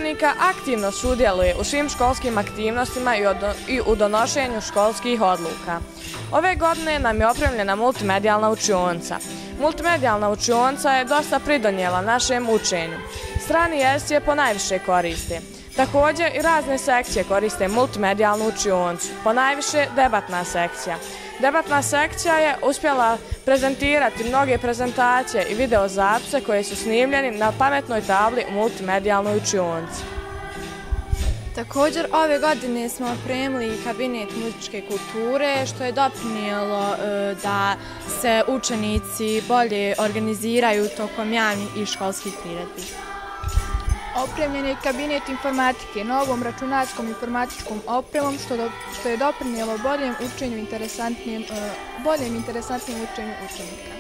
učenika aktivno sudjeluje u svim školskim aktivnostima i u donošenju školskih odluka. Ove godine nam je opremljena multimedijalna učionica. Multimedijalna učionica je dosta pridonijela našem učenju. Strani jezici je ponajviše koriste. Također i razne sekcije koriste multimedijalnu učionicu, ponajviše debatna sekcija. Debatna sekcija je uspjela prezentirati mnoge prezentacije i videozapise koje su snimljeni na pametnoj tabli u multimedijalnoj učionici. Također, ove godine smo opremili kabinet muzičke kulture, što je doprinijelo da se učenici bolje organiziraju tokom javnih i školskih priredbi. Opremljen je kabinet informatike novom računarskom informatičkom opremom, što je doprinijelo boljem i interesantnijem učenju učenika.